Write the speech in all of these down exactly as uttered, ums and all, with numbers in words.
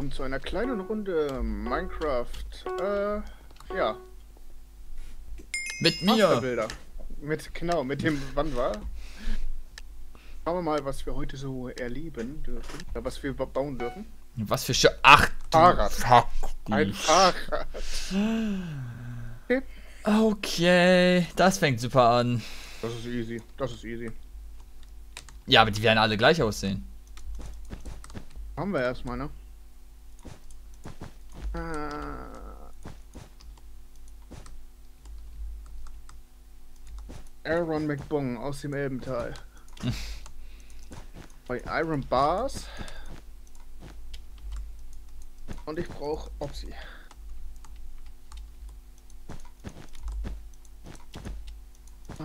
willkommen zu einer kleinen Runde Minecraft. Äh, ja. Mit mir. Bilder. Mit, genau, mit dem Wanderer. Schauen wir mal, was wir heute so erleben dürfen. Äh, was wir bauen dürfen. Was für Sch Ach, Fahrrad. Fuck. Ein Fahrrad. Okay. Okay, das fängt super an. Das ist easy. Das ist easy. Ja, aber die werden alle gleich aussehen. Haben wir erstmal, ne? Äh, Aaron McBong aus dem Elbental. Bei Iron Bars. Und ich brauche Opsi. Oh.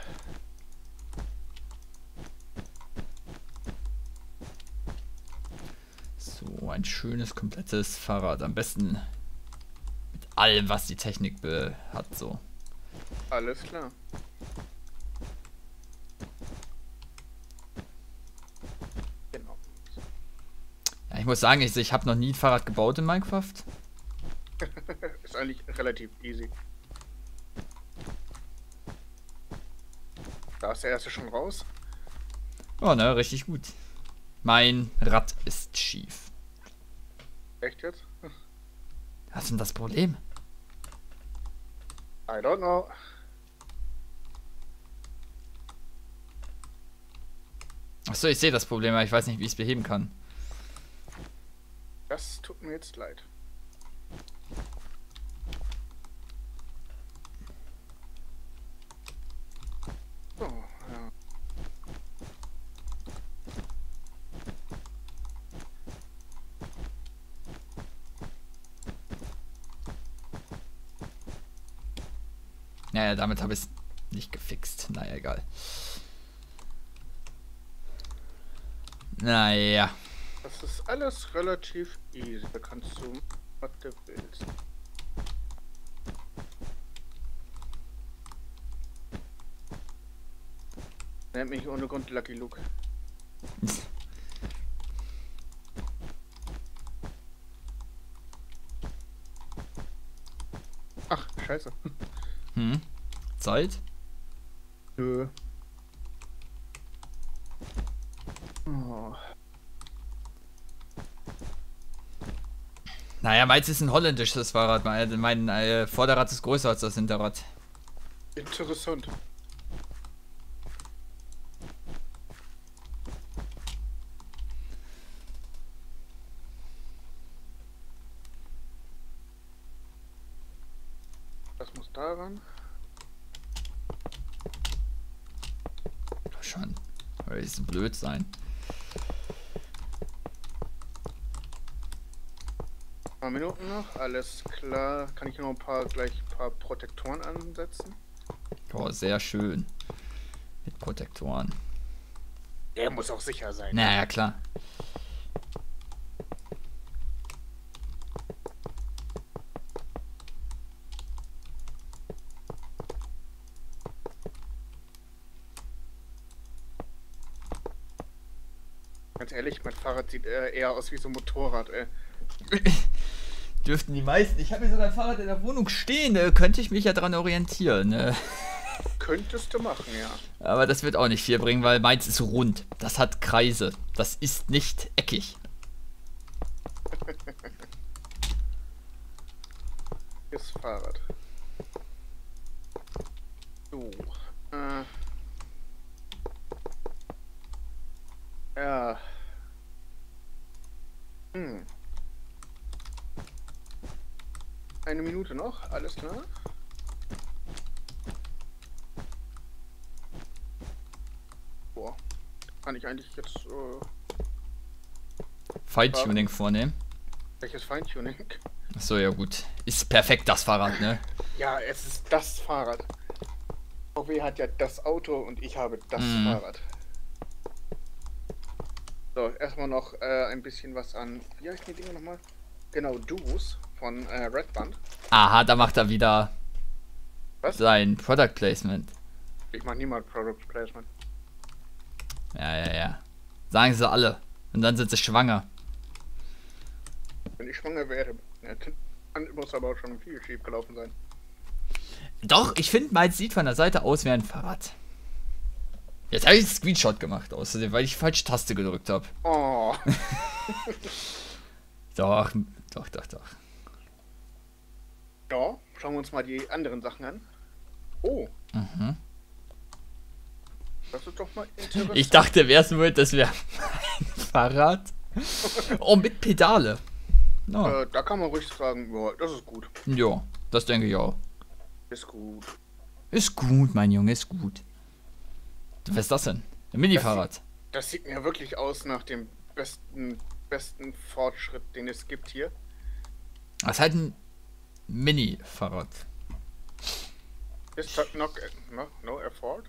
So, ein schönes, komplettes Fahrrad. Am besten mit allem, was die Technik be hat, so. Alles klar. Genau. Ja, ich muss sagen, ich, ich habe noch nie ein Fahrrad gebaut in Minecraft. Ist eigentlich relativ easy. Da ist der erste schon raus. Oh, ne, richtig gut. Mein Rad ist schief. Echt jetzt? Was ist denn das Problem? I don't know. Achso, ich sehe das Problem, aber ich weiß nicht, wie ich es beheben kann. Das tut mir jetzt leid. So, ja. Naja, damit habe ich es nicht gefixt. Naja, egal. Naja. Das ist alles relativ easy. Da kannst du, was du willst. Nennt mich ohne Grund Lucky Luke. Ach, scheiße. Hm? Zeit? Nö. Oh. Naja, meins ist ein holländisches Fahrrad. Mein, mein äh, Vorderrad ist größer als das Hinterrad. Interessant. Das muss daran. Doch schon. Weil es blöd sein. Ein paar Minuten noch, alles klar. Kann ich noch ein paar gleich ein paar Protektoren ansetzen? Oh, sehr schön. Mit Protektoren. Der muss auch sicher sein. Naja, klar. Ganz ehrlich, mein Fahrrad sieht äh, eher aus wie so ein Motorrad, ey. Dürften die meisten. Ich habe hier sogar ein Fahrrad in der Wohnung stehen. Äh, könnte ich mich ja dran orientieren. Äh. Könntest du machen, ja. Aber das wird auch nicht viel bringen, weil meins ist rund. Das hat Kreise. Das ist nicht eckig. Das Fahrrad. So. Äh. Ja. Hm. Eine Minute noch, alles klar. Boah. Kann ich eigentlich jetzt. Äh, Feintuning vornehmen. welches Feintuning? Achso, ja gut. Ist perfekt das Fahrrad, ne? Ja, es ist das Fahrrad. V W hat ja das Auto und ich habe das Mhm. Fahrrad. So, erstmal noch äh, ein bisschen was an. Wie heißt die Dinge nochmal? Genau, Duos von äh, Red Band. Aha, da macht er wieder Was? sein Product Placement. Ich mach niemals Product Placement. Ja, ja, ja. Sagen sie alle. Und dann sind sie schwanger. ich schwanger wäre. Ja, dann muss aber auch schon viel schief gelaufen sein. Doch, ich finde, meins sieht von der Seite aus wie ein Fahrrad. Jetzt habe ich einen Screenshot gemacht, außerdem, weil ich die falsche Taste gedrückt habe. Oh. Doch, doch, doch, doch. Ja, schauen wir uns mal die anderen Sachen an. Oh. Mhm. Das ist doch mal interessant. Ich dachte im ersten Moment, das wäre ein Fahrrad. Oh, mit Pedale. Oh. Äh, da kann man ruhig sagen, ja, das ist gut. Ja, das denke ich auch. Ist gut. Ist gut, mein Junge, ist gut. Was ist das denn? Ein Mini-Fahrrad. Das sieht, das sieht mir wirklich aus nach dem besten, besten Fortschritt, den es gibt hier. Das ist halt ein Mini-Fahrrad. Ist das noch no, no effort?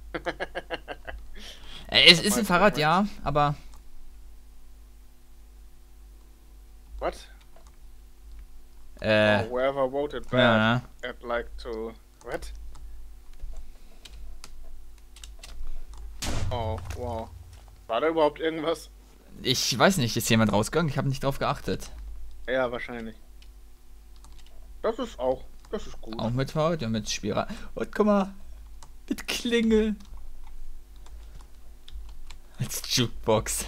Äh, es ist ein Fahrrad, ja, aber... What? Äh... Oh, whoever voted bad, Ja, I'd like to... What? Oh, wow. War da überhaupt irgendwas? ich weiß nicht, ist jemand rausgegangen? Ich habe nicht drauf geachtet. Ja, wahrscheinlich. Das ist auch... Das ist gut. Auch mit Fahrrad, ja, mit Spira. Und guck mal, mit Klingel. Als Jukebox.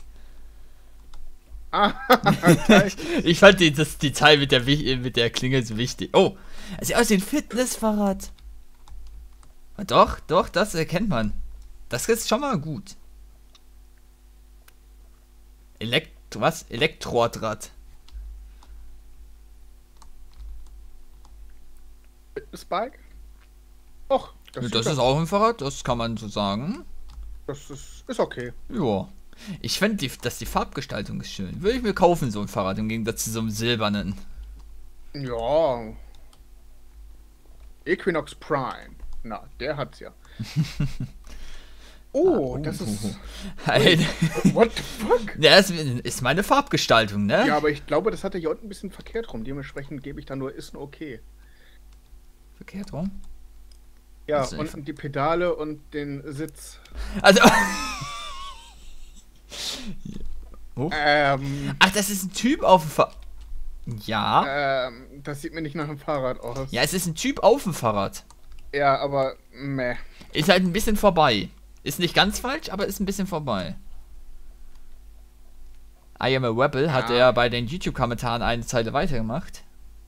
Ah, Ich fand die, das Detail mit der, Wich- mit der Klingel so wichtig. Oh, es sieht aus wie ein Fitnessfahrrad. Doch, doch, das erkennt man. Das ist schon mal gut. Elektro, was? Elektrodraht. Fitnessbike? Och, das, Das, sieht das doch- ist auch ein Fahrrad, das kann man so sagen. das ist, ist okay. Ja. Ich finde, die, dass die Farbgestaltung ist schön. Würde ich mir kaufen, so ein Fahrrad, im Gegensatz zu so einem silbernen. Ja. Equinox Prime. Na, der hat's ja. Oh, Ah, das uh, ist... uh, uh. Ein, What the fuck? ja, das ist meine Farbgestaltung, ne? Ja, aber ich glaube, das hatte hier unten ein bisschen verkehrt rum. Dementsprechend gebe ich da nur ist ein okay. Verkehrt rum. Ja, Also, unten die Pedale und den Sitz. Also. Oh. Ähm, Ach, das ist ein Typ auf dem Fahrrad. Ja. ähm, das sieht mir nicht nach einem Fahrrad aus. Ja, es ist ein Typ auf dem Fahrrad. Ja, aber meh. Ist halt ein bisschen vorbei. Ist nicht ganz falsch, aber ist ein bisschen vorbei. I am a Rebel hat Ja. er bei den YouTube-Kommentaren eine Zeile weitergemacht.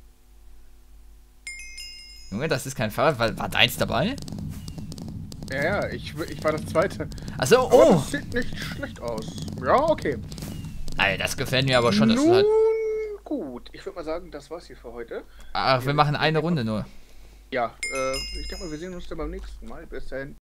Junge, das ist kein Fahrrad. War, war deins dabei? Ja, ja, ich, ich war das zweite. Achso, Aber oh. das sieht nicht schlecht aus. Ja, okay. Alter, das gefällt mir aber schon. Das ist Nun halt, gut. Ich würde mal sagen, das war's hier für heute. ach, wir machen eine Runde nur. Ja, äh, ich denke mal, wir sehen uns dann beim nächsten Mal. Bis dahin.